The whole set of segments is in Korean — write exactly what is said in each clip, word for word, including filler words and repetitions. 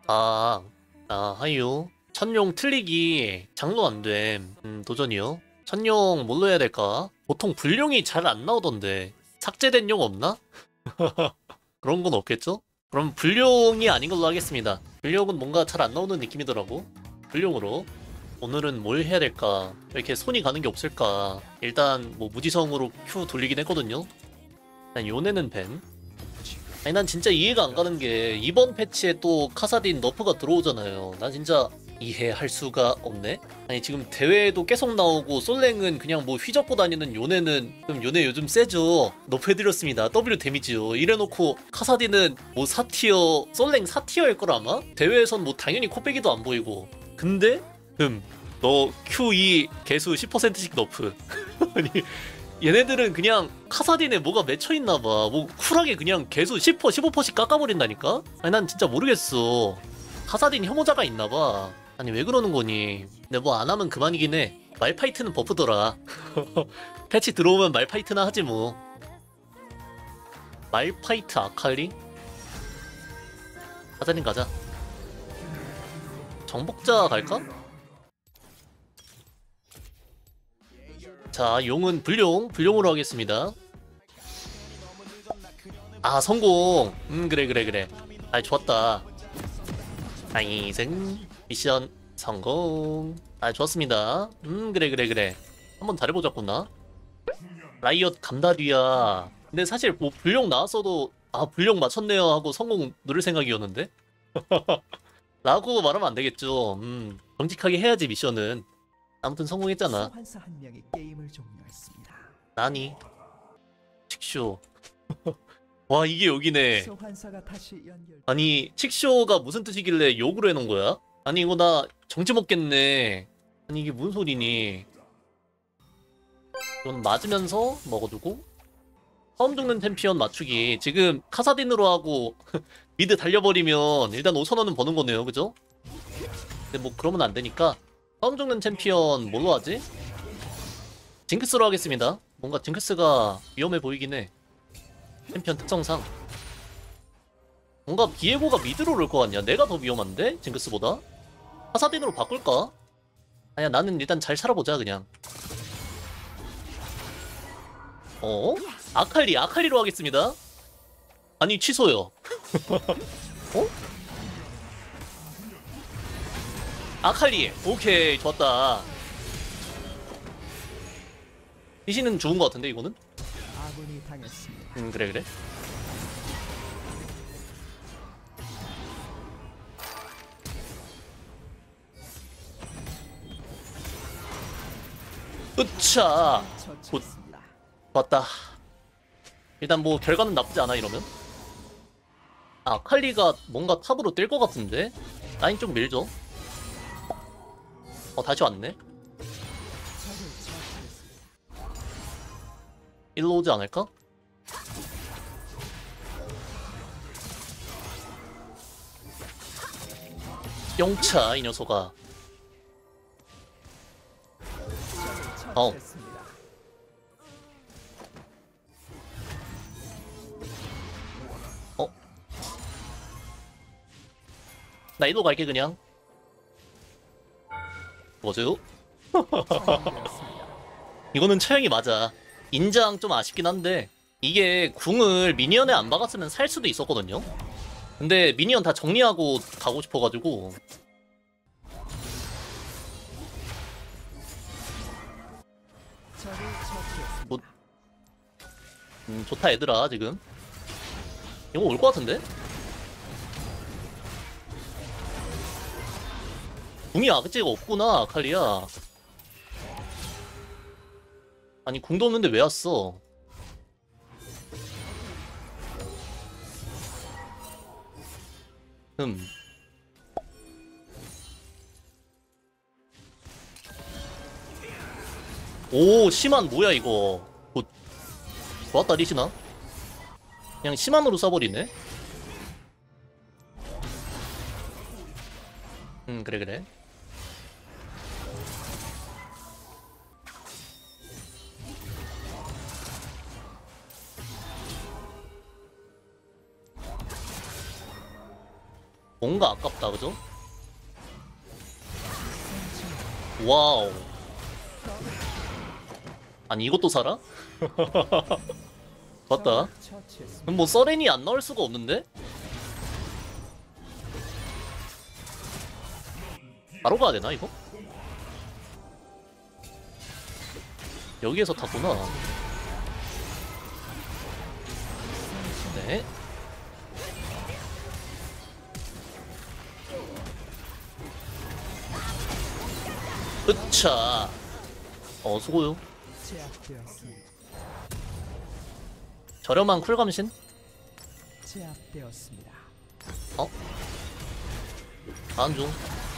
아, 아, 하이요. 천룡 틀리기 장로 안 됨. 음, 도전이요. 천룡 뭘로 해야 될까? 보통 불룡이 잘 안 나오던데. 삭제된 용 없나? 그런 건 없겠죠? 그럼 불룡이 아닌 걸로 하겠습니다. 불룡은 뭔가 잘 안 나오는 느낌이더라고. 불룡으로. 오늘은 뭘 해야 될까? 왜 이렇게 손이 가는 게 없을까? 일단 뭐 무지성으로 Q 돌리긴 했거든요. 난 요네는 벤. 아니 난 진짜 이해가 안 가는 게 이번 패치에 또 카사딘 너프가 들어오잖아요. 난 진짜 이해할 수가 없네. 아니 지금 대회에도 계속 나오고 솔랭은 그냥 뭐 휘젓고 다니는 요네는 그럼 요네 요즘 세죠. 너프해드렸습니다. W 데미지요. 이래놓고 카사딘은 뭐 사 티어 솔랭 사 티어일 걸 아마? 대회에선 뭐 당연히 코빼기도 안 보이고. 근데 음너 큐 이 개수 십 퍼센트씩 너프. 아니 얘네들은 그냥 카사딘에 뭐가 맺혀있나봐. 뭐 쿨하게 그냥 개수 십 퍼센트 십오 퍼센트씩 깎아버린다니까? 아니 난 진짜 모르겠어. 카사딘 혐오자가 있나봐. 아니 왜 그러는 거니? 근데 뭐 안 하면 그만이긴 해. 말파이트는 버프더라. 패치 들어오면 말파이트나 하지 뭐. 말파이트 아칼리? 카사딘 가자. 정복자 갈까? 자, 용은 불용, 불용으로 하겠습니다. 아, 성공. 음, 그래, 그래, 그래. 아, 좋았다. 나이생 미션 성공. 아, 좋았습니다. 음, 그래, 그래, 그래. 한번 잘해보자꾸나. 라이엇 감다디야. 근데 사실 뭐 불용 나왔어도 아, 불용 맞췄네요 하고 성공 누를 생각이었는데? 라고 말하면 안 되겠죠. 음, 정직하게 해야지 미션은. 아무튼 성공했잖아. 소환사 한 명이 게임을 종료했습니다. 나니 칙쇼. 와 이게 여기네. 소환사가 다시 연결. 아니 칙쇼가 무슨 뜻이길래 욕으로 해놓은 거야? 아니 이거 나 정지 먹겠네. 아니 이게 무슨 소리니? 이건 맞으면서 먹어두고 처음 죽는 챔피언 맞추기. 지금 카사딘으로 하고 미드 달려버리면 일단 오천 원은 버는 거네요, 그죠? 근데 뭐 그러면 안 되니까 처음 죽는 챔피언 뭘로 하지? 징크스로 하겠습니다. 뭔가 징크스가 위험해 보이긴 해. 챔피언 특성상 뭔가 비에고가 미드로 올 것 같냐? 내가 더 위험한데? 징크스보다? 파사딘으로 바꿀까? 아니야 나는 일단 잘 살아보자 그냥. 어? 아칼리 아칼리로 하겠습니다. 아니 취소요. 어? 아칼리 오케이 좋았다. 리신은 좋은 것 같은데 이거는? 아군이 당했습니다. 음 그래 그래. 으차 굿 처치했습니다. 좋았다. 일단 뭐 결과는 나쁘지 않아 이러면. 아 칼리가 뭔가 탑으로 뛸 것 같은데? 라인 좀 밀죠. 어 다시 왔네. 적을 처치했습니다. 일로 오지 않을까? 영차 이 녀석아. 어. 처치했습니다. 어? 나 일로 갈게 그냥. 뭐죠? 처형되었습니다. 이거는 처형이 맞아. 인장 좀 아쉽긴 한데 이게 궁을 미니언에 안 박았으면 살 수도 있었거든요. 근데 미니언 다 정리하고 가고 싶어가지고. 적을 처치했습니다. 뭐, 음, 좋다 얘들아 지금. 이거 올 것 같은데? 궁이 아직가 없구나 칼리야. 아니 궁도 없는데 왜 왔어? 음. 오 심한 뭐야 이거. 굿. 좋았다 리시나. 그냥 심한으로 써버리네. 음 그래 그래. 뭔가 아깝다 그죠? 와우. 아니 이것도 살아? 맞다. 적을 처치했습니다. 그럼 뭐 서렌이 안 나올 수가 없는데? 바로 가야 되나 이거? 여기에서 탔구나. 네. 으차. 어 수고요. 제압되었습니다. 저렴한 쿨감신? 제압되었습니다. 어? 다음 중.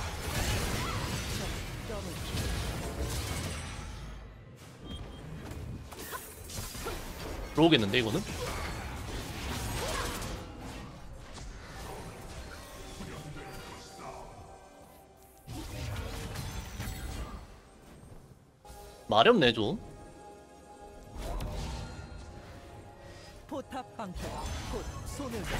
들어오겠는데 이거는? 마렵네 좀. 포탑 방패가 곧 손을 잡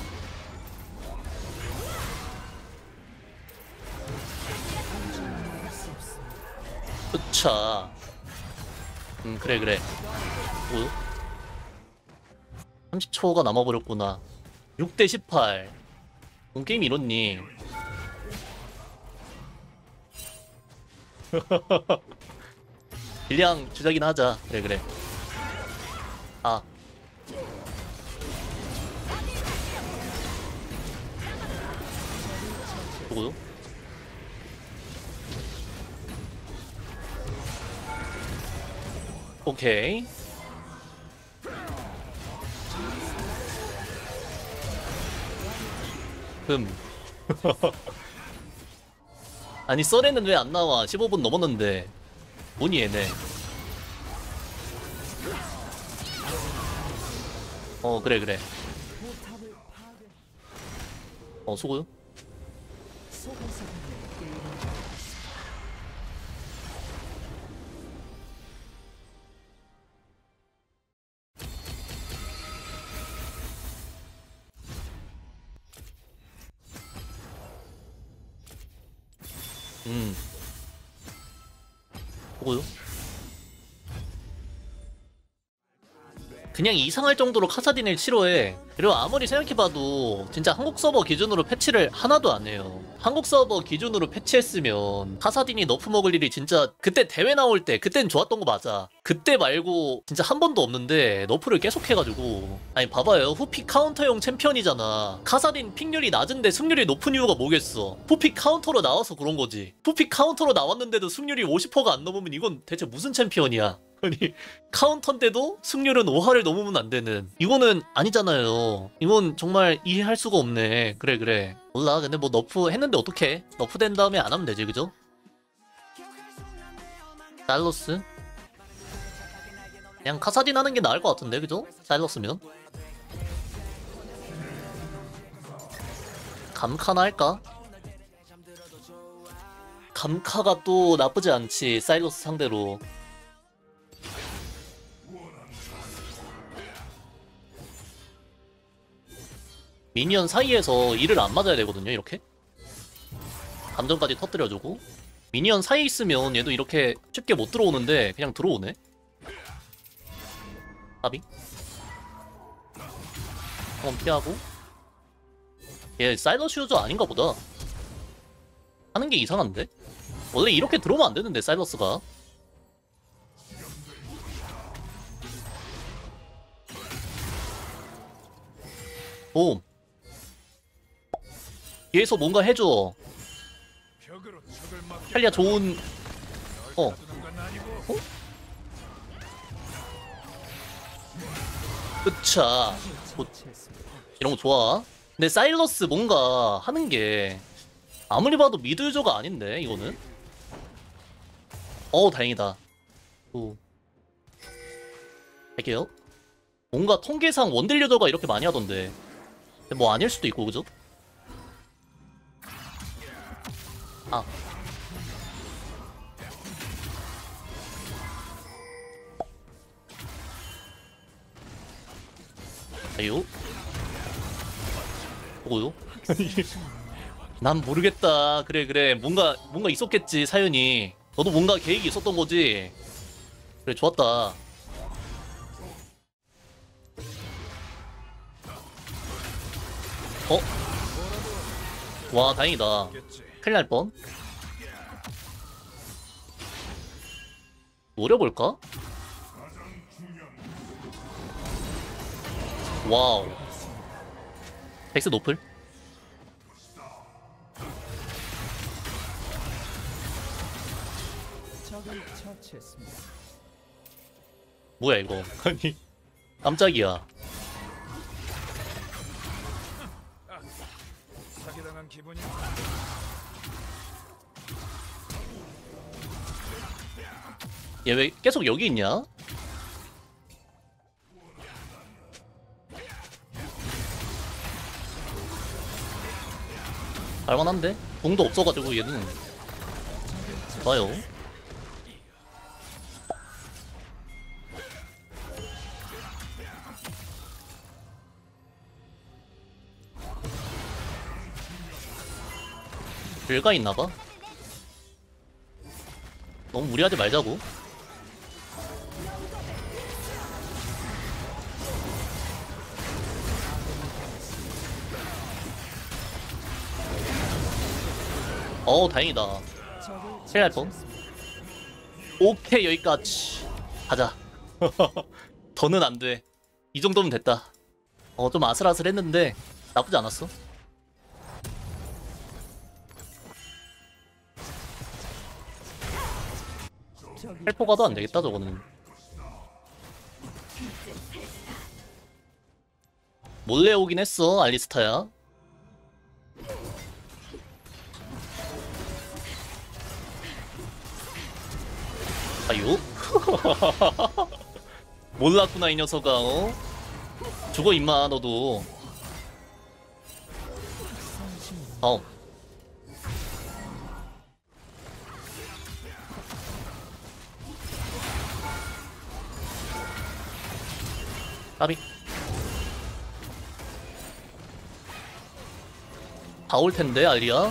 으차. 음 그래 그래. 뭐요? 삼십 초가 남아버렸구나. 육 대 십팔. 온 게임 이렇니? 딜량 주작이나 하자. 그래 그래. 아. 누구요? 오케이. 흠. 아니 썰에는 왜 안 나와? 십오 분 넘었는데. 뭐니 얘네. 어 그래 그래. 포탑을 파괴. 어 수고요. 속에서 게임을 음. 수고요. 그냥 이상할 정도로 카사딘을 싫어해. 그리고 아무리 생각해봐도 진짜 한국 서버 기준으로 패치를 하나도 안 해요. 한국 서버 기준으로 패치했으면 카사딘이 너프 먹을 일이 진짜 그때 대회 나올 때 그땐 좋았던 거 맞아. 그때 말고 진짜 한 번도 없는데 너프를 계속 해가지고. 아니 봐봐요. 후픽 카운터용 챔피언이잖아. 카사딘 픽률이 낮은데 승률이 높은 이유가 뭐겠어. 후픽 카운터로 나와서 그런 거지. 후픽 카운터로 나왔는데도 승률이 오십 퍼센트가 안 넘으면 이건 대체 무슨 챔피언이야. 아니 카운터인데도 승률은 오 화를 넘으면 안 되는. 이거는 아니잖아요. 이건 정말 이해할 수가 없네. 그래 그래. 몰라. 근데 뭐 너프 했는데 어떡해. 너프 된 다음에 안 하면 되지 그죠? 사일러스 그냥 카사딘 하는 게 나을 것 같은데 그죠? 사일러스면 감카나 할까? 감카가 또 나쁘지 않지. 사일러스 상대로. 미니언 사이에서 일을 안 맞아야 되거든요 이렇게. 감정까지 터뜨려주고. 미니언 사이에 있으면 얘도 이렇게 쉽게 못 들어오는데 그냥 들어오네. 아비 한번 피하고. 얘 사일러스 유저 아닌가 보다. 하는 게 이상한데? 원래 이렇게 들어오면 안 되는데 사일러스가. 오. 뒤에서 뭔가 해줘. 탈리아 좋은. 어. 어? 으차. 뭐, 처치했습니다. 이런 거 좋아. 근데 사일러스 뭔가 하는 게 아무리 봐도 미드 유저가 아닌데 이거는. 어 다행이다. 오. 할게요. 뭔가 통계상 원딜 유저가 이렇게 많이 하던데. 근데 뭐 아닐 수도 있고 그죠? 아. 아유. 뭐요? 난 모르겠다. 그래 그래 뭔가 뭔가 있었겠지 사연이. 너도 뭔가 계획이 있었던 거지. 그래 좋았다. 어? 와 다행이다. 큰일 날 뻔. 노려볼까? 와우. 덱스 노플? 적을 처치했습니다. 뭐야 이거. 아니 깜짝이야. 사기당한 기분이 얘 왜 계속 여기 있냐? 할만한데? 공도 없어가지고 얘는 좋아요. 별가 있나봐. 너무 무리하지 말자고. 어우 다행이다. 적을 큰일 날 뻔. 오케이 여기까지 가자. 더는 안돼. 이 정도면 됐다. 어 좀 아슬아슬했는데 나쁘지 않았어. 적이 헬포 가도 안 되겠다 저거는. 몰래 오긴 했어 알리스타야. 아유. 몰랐구나 이 녀석아. 어? 죽어 임마 너도. 어. 까비. 다 올 텐데 알리야.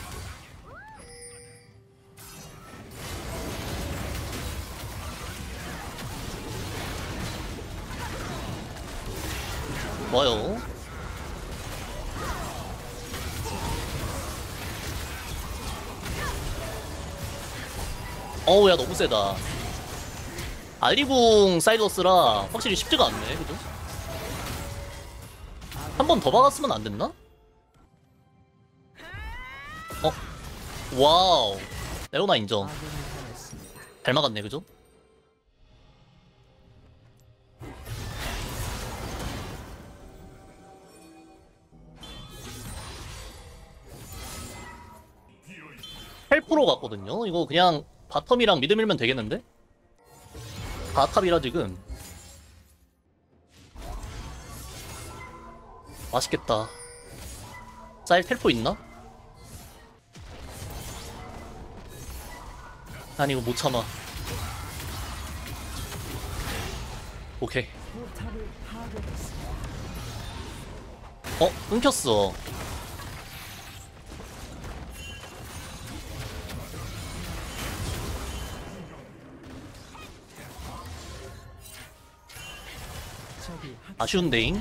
좋아요. 어우 야 너무 세다. 알리궁 사이러스라 확실히 쉽지가 않네 그죠? 한 번 더 박았으면 안 됐나? 어? 와우. 레오나 인정. 아군이 당했습니다. 잘 막았네 그죠? 헬프로 갔거든요. 이거 그냥 바텀이랑 미드 밀면 되겠는데? 바탑이라 지금. 맛있겠다. 쌀 텔포 있나? 아니 이거 못 참아. 오케이. 포탑을 파괴했습니다. 어? 끊겼어. 적이 아쉬운데잉?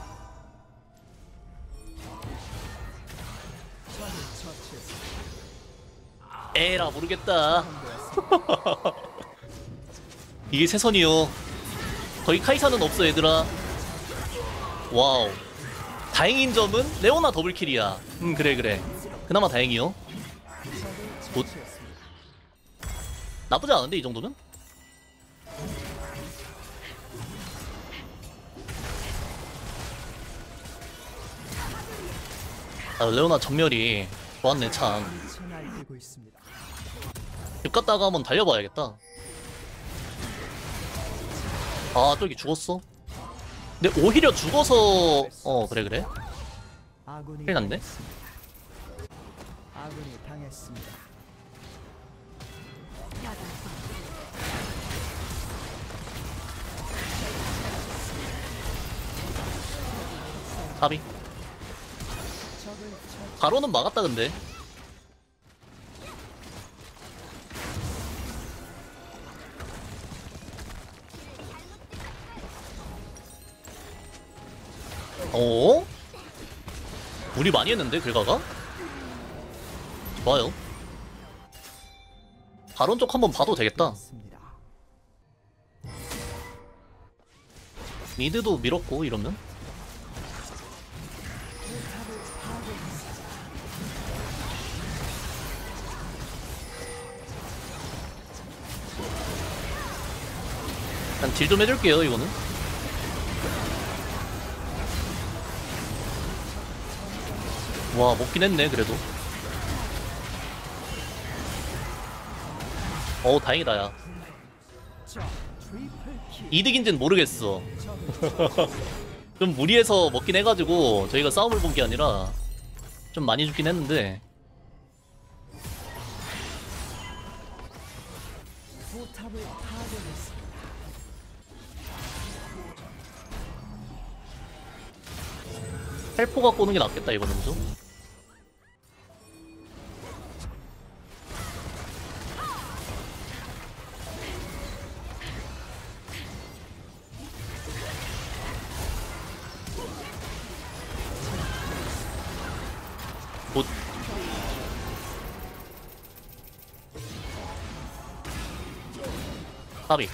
적을 처치했습니다. 에라 모르겠다. 이게 세선이요. 거의 카이사는 없어 얘들아. 와우. 다행인 점은 레오나 더블킬이야. 음 그래 그래. 그나마 다행이요. 적을 곧. 처치했습니다. 나쁘지 않은데 이 정도면? 아, 레오나 전멸이 좋았네 참. 미쳐 날뛰고 있습니다. 집 갔다가 한번 달려봐야겠다. 아 저기 죽었어? 근데 오히려 죽어서 어 그래 그래. 아군이 큰일 났네. 당했습니다. 아군이 당했습니다. 가비. 적을 처치 바로는 막았다 근데. 어? 우리 많이 했는데 글가가? 좋아요. 바론 쪽 한번 봐도 되겠다. 있습니다. 미드도 밀었고 이러면. 일단 딜 좀 해줄게요 이거는. 와 먹긴 했네 그래도. 어 다행이다 야. 자, 트리플 킬. 이득인지는 모르겠어. 좀 무리해서 먹긴 해가지고 저희가 싸움을 본 게 아니라 좀 많이 죽긴 했는데. 포탑을 파괴했습니다. 헬포 갖고 오는 게 낫겠다 이거는 좀. 곧. 까비.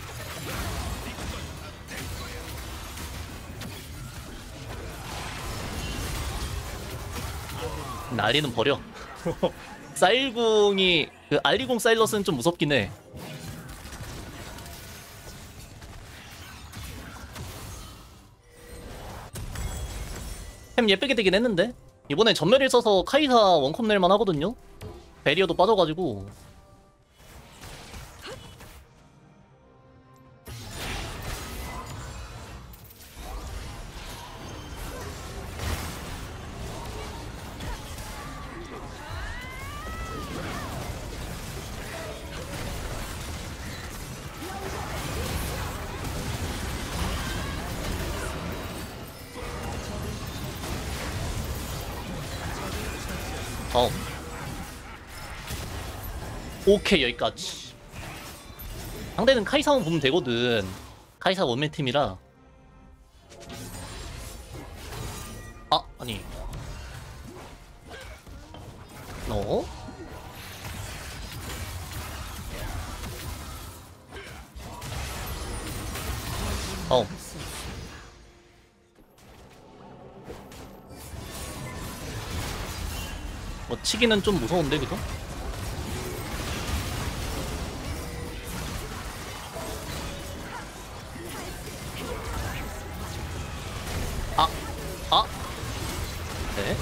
난리는 버려. 사일궁이 그 알리궁 사일러스는 좀 무섭긴 해. 템 예쁘게 되긴 했는데 이번에 전멸을 써서 카이사 원컵 낼만 하거든요. 베리어도 빠져가지고. 어. 오케이 여기까지. 상대는 카이사만 보면 되거든. 카이사 원맨 팀이라. 아 아니. 어? 어. 뭐 치기는 좀 무서운데 그죠? 아, 아, 네.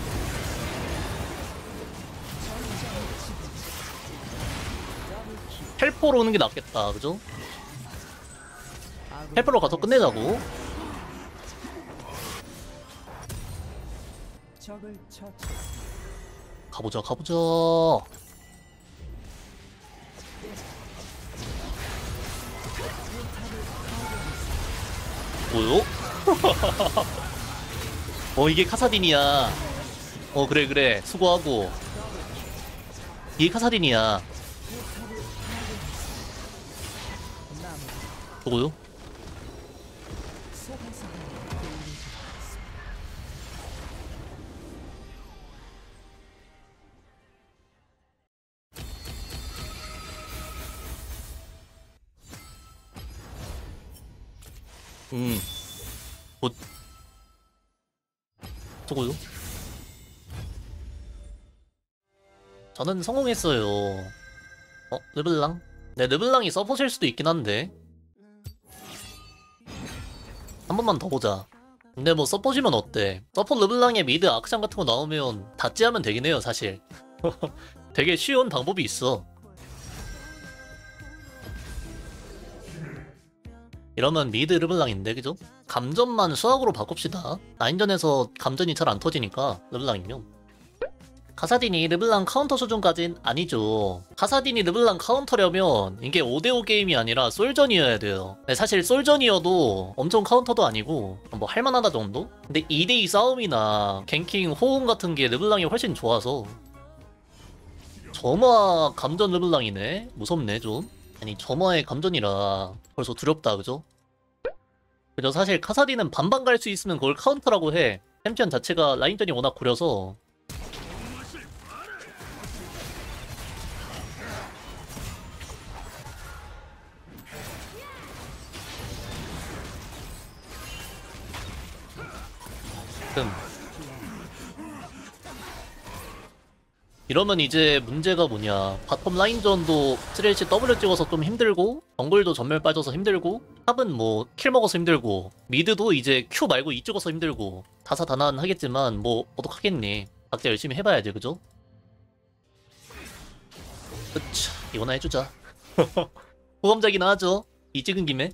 헬포로 오는 게 낫겠다, 그죠? 헬포로 가서 끝내자고. 적을 처치. 가보자, 가보자. 뭐요? 어 이게 카사딘이야. 어 그래 그래 수고하고. 이게 카사딘이야. 저거요? 음. 뭐 저거요? 저는 성공했어요. 어? 르블랑? 네, 르블랑이 서포트일 수도 있긴 한데 한 번만 더 보자. 근데 뭐 서포트면 어때? 서포트 르블랑에 미드 아크장 같은 거 나오면 다찌하면 되긴 해요 사실. 되게 쉬운 방법이 있어. 이러면 미드 르블랑인데 그죠? 감전만 수학으로 바꿉시다. 라인전에서 감전이 잘 안 터지니까 르블랑이면 카사딘이 르블랑 카운터 수준까진 아니죠. 카사딘이 르블랑 카운터려면 이게 오 대 오 게임이 아니라 솔전이어야 돼요. 네, 사실 솔전이어도 엄청 카운터도 아니고 뭐 할만하다 정도? 근데 이 대 이 싸움이나 갱킹 호응 같은 게 르블랑이 훨씬 좋아서. 점화 감전 르블랑이네? 무섭네 좀. 아니 점화의 감전이라 벌써 두렵다 그죠? 그죠. 사실 카사딘은 반반 갈 수 있으면 그걸 카운터라고 해. 챔피언 자체가 라인전이 워낙 구려서. 음. 이러면 이제 문제가 뭐냐. 바텀 라인전도 쓰레쉬 더블유 찍어서 좀 힘들고, 정글도 전멸 빠져서 힘들고, 탑은 뭐 킬 먹어서 힘들고, 미드도 이제 Q 말고 E 찍어서 힘들고, 다사다난하겠지만 뭐 어떡하겠니. 각자 열심히 해봐야지 그죠? 그쵸. 이거나 해주자. 호감작이나 하죠. 이 찍은 김에.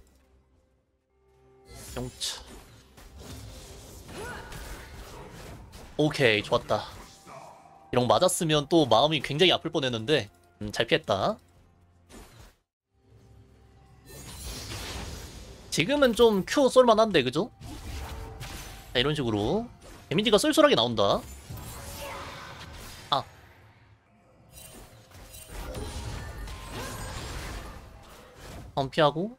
영차. 오케이 좋았다. 이런 거 맞았으면 또 마음이 굉장히 아플 뻔했는데 음, 잘 피했다. 지금은 좀 Q 쏠만한데 그죠? 자 이런 식으로 데미지가 쏠쏠하게 나온다. 아 한 피하고.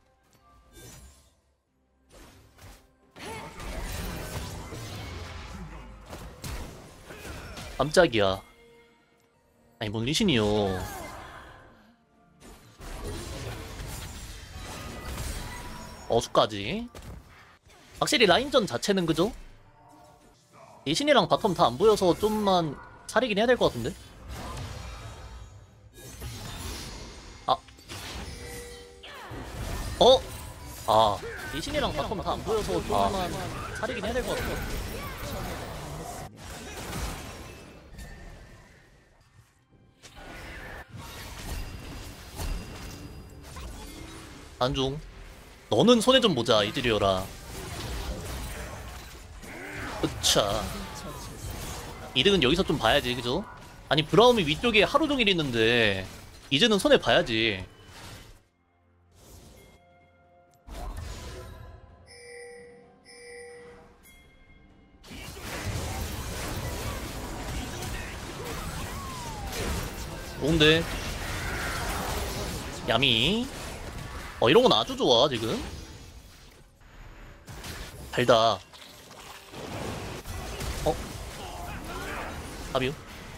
깜짝이야. 아니 뭔 리신이요. 어수까지. 확실히 라인전 자체는 그죠? 리신이랑 바텀 다 안 보여서 좀만 사리긴 해야 될 것 같은데? 아. 어? 아. 리신이랑 바텀 다 안 보여서 좀만 사리긴 해야 될 것 같은데? 안중. 너는 손해 좀 보자 이들이어라. 으차. 이득은 여기서 좀 봐야지 그죠? 아니 브라움이 위쪽에 하루 종일 있는데 이제는 손해 봐야지. 좋은데 야미. 어 이런건 아주 좋아 지금. 달다. 어? 아비우?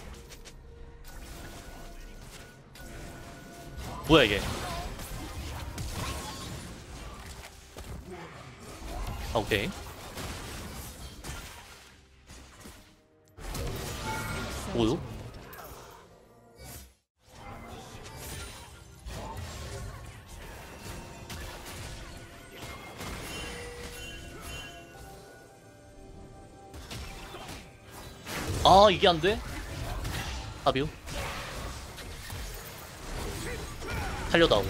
뭐야 이게? 아 오케이. 뭐요? 아 이게 안돼? 아비우 살려다오.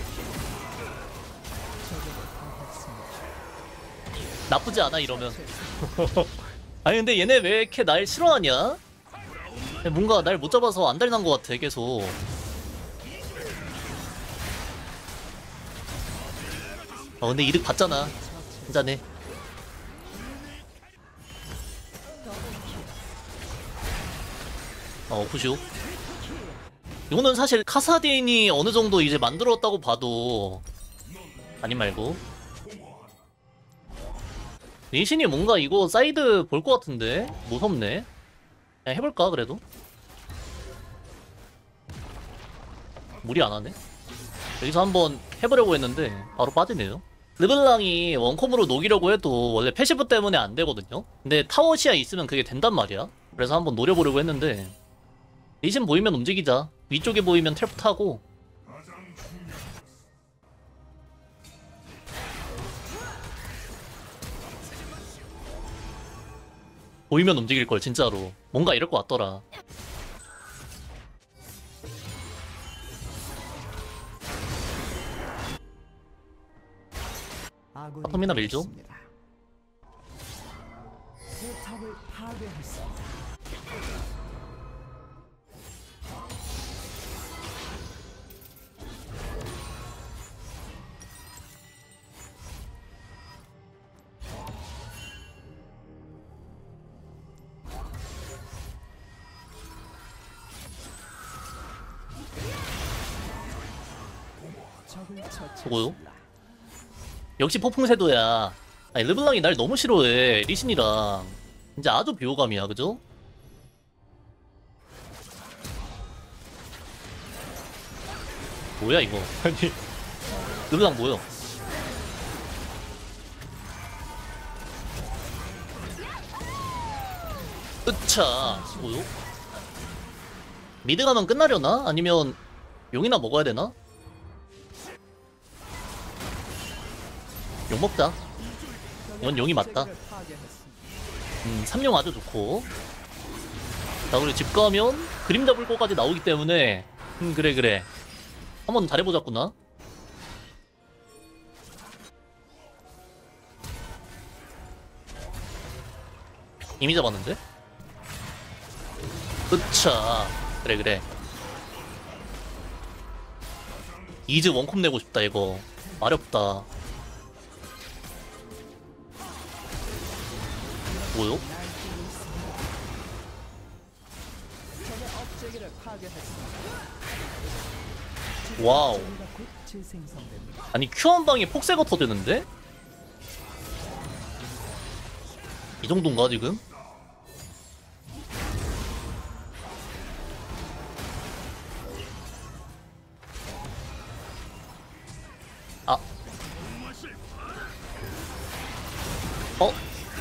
나쁘지 않아 이러면. 아니 근데 얘네 왜 이렇게 날 싫어하냐? 뭔가 날 못 잡아서 안달난 것 같아 계속. 어 근데 이득 봤잖아 한잔해. 어 푸슈. 이거는 사실 카사딘이 어느 정도 이제 만들었다고 봐도 아니 말고 리신이 뭔가 이거 사이드 볼 것 같은데 무섭네. 그냥 해볼까 그래도. 무리 안 하네. 여기서 한번 해보려고 했는데 바로 빠지네요. 르블랑이 원콤으로 녹이려고 해도 원래 패시브 때문에 안 되거든요. 근데 타워 시야 있으면 그게 된단 말이야. 그래서 한번 노려보려고 했는데 리신 보이면 움직이자. 위쪽에 보이면 텔프 타고. 보이면 움직일걸 진짜로. 뭔가 이럴 것 같더라. 바텀이나 밀죠? 포탑을 파괴했습니다. 적을 저거요? 처치했습니다. 역시 폭풍새도야. 아니 르블랑이 날 너무 싫어해. 리신이랑 진짜 아주 비호감이야, 그죠? 뭐야 이거? 아니 르블랑 뭐야? 으차 뭐요? 미드 가면 끝나려나? 아니면 용이나 먹어야 되나? 용 먹자. 이건 용이 맞다. 적을 파괴했습니다. 음, 삼룡 아주 좋고. 자, 그리고 집 가면 그림자 불꽃까지 나오기 때문에 음, 그래 그래. 한번 잘해보자꾸나. 이미 잡았는데? 으차. 그래 그래. 이즈 원콤 내고 싶다 이거. 마렵다. 뭐요? 적의 업체계를 파괴했습니다. 와우. 업체계가 곧 재생성됩니다. 아니 큐 한 방에 폭세가 터지는데? 이 정도인가 지금? 아. 어?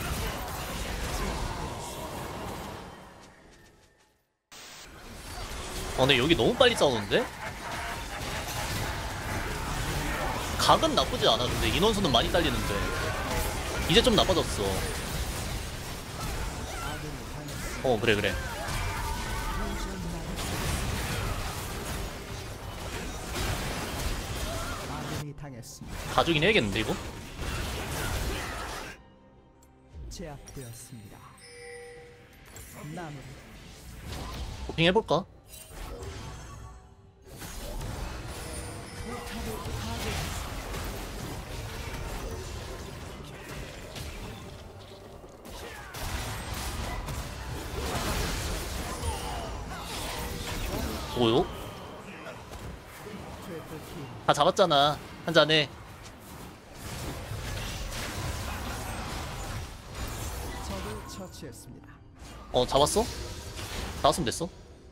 아 근데 여기 너무 빨리 싸우는데? 각은 나쁘지 않아. 근데 인원수는 많이 딸리는데 이제 좀 나빠졌어. 어 그래 그래. 아군이 당했습니다. 가주긴 해야겠는데 이거? 제압되었습니다. 나무를 도핑 해볼까? 포탑을 파괴했습니다. 뭐요? 트리플킬. 다 잡았잖아. 한 잔에. 적을 처치했습니다. 어 잡았어? 잡았으면 됐어.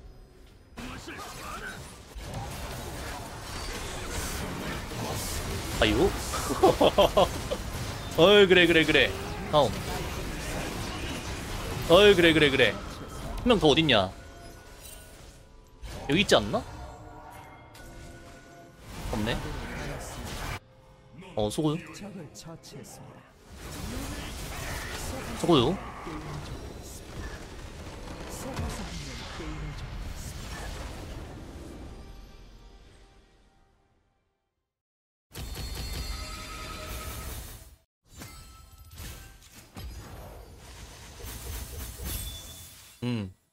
아이고. 어이 그래 그래 그래. 다음. 어이 그래 그래 그래. 한 명 더 어딨냐? 여기 있지 않나? 없네. 당했습니다. 어 수고요. 적을 처치했습니다. 수고요. 속아서 있는 게임을 접했습니다. 음.